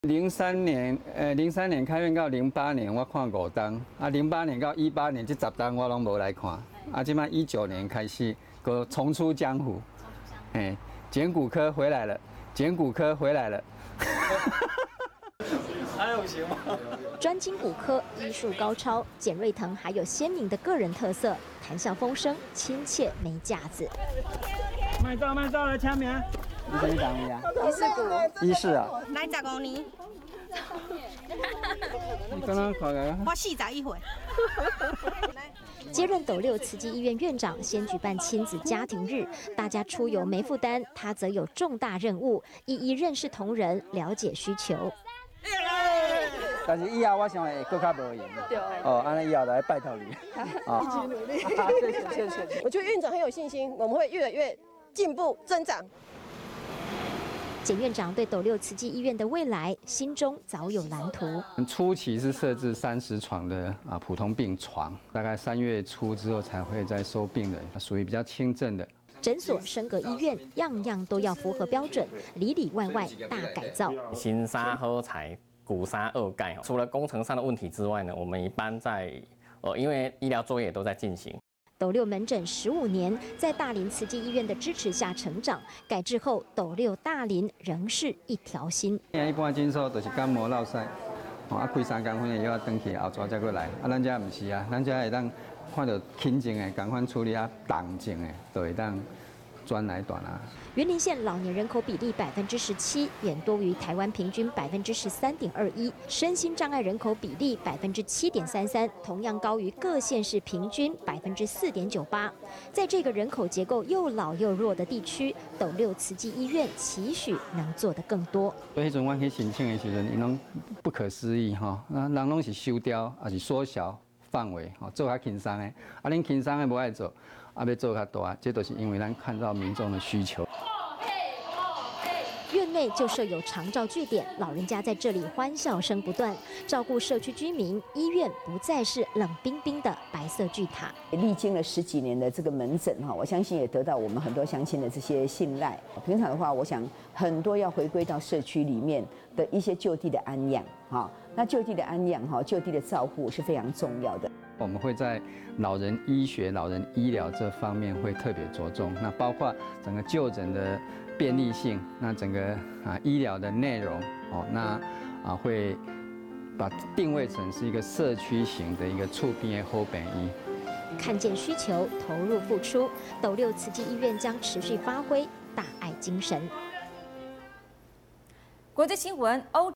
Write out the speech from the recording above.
03年开院到08年，我看5档，啊08年到18年这10档我拢无来看，啊，即摆19年开始，个重出江湖，简骨科回来了，简骨科回来了。还有行吗？ 专精骨科，医术高超，简瑞腾还有鲜明的个人特色，谈笑风生，亲切没架子。 卖照来签名。你什么单位啊？ 医事骨。 医事啊。 来15年。 你刚刚看个？ 我41岁。 接任斗六慈济医院院长，先举办亲子家庭日，大家出游没负担，他则有重大任务，一一认识同仁，了解需求。 但是以后我想会更加无闲。对。哦，安尼以后来拜托你。 一起努力。谢谢。我觉得院长很有信心，我们会越来越进步增长。 简院长对斗六慈济医院的未来心中早有蓝图。 初期是设置30床的普通病床，大概3月初之后才会再收病人，属于比较轻症的。 诊所升格医院，样样都要符合标准，里里外外大改造。 新沙好材，古沙二盖。除了工程上的问题之外呢，我们一般在因为医疗作业都在进行。 斗六门诊15年，在大林慈济医院的支持下成长。改制后，斗六大林仍是一条心。 一般诊所就是感冒落屎，开3公分的药转去后抓再过来。咱家唔是啊，咱家会当看到轻症的，赶快处理重症的，就会当转来转啊。 云林县老年人口比例17%，远多于台湾平均13.21%，身心障碍人口比例7.33%，同样高于各县市平均4.98%。在这个人口结构又老又弱的地区，斗六慈济医院期许能做得更多。 所以迄阵我去申请的时阵，伊拢不可思议哈，人拢是收掉，还是缩小范围，做较轻松的。恁轻松的无爱做，要做较大，这都是因为咱看到民众的需求。 院内就设有长照据点，老人家在这里欢笑声不断，照顾社区居民。医院不再是冷冰冰的白色巨塔。 历经了10几年的这个门诊哈，我相信也得到我们很多乡亲的这些信赖。平常的话，我想很多要回归到社区里面的一些就地的安养哈，那就地的安养哈，就地的照护是非常重要的。 我们会在老人医学、老人医疗这方面会特别着重，那包括整个就诊的便利性，那整个医疗的内容那会把定位成是一个社区型的一个厝边的好病医。 看见需求，投入付出，斗六慈济医院将持续发挥大爱精神。 国际新闻：欧